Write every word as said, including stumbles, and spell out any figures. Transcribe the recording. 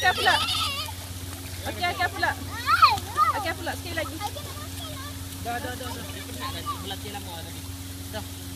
okey pula. Okey, okey pula. Okey pula sekali lagi. Dah, dah, dah. Dah penat dah. Melatih lama tadi. Dah.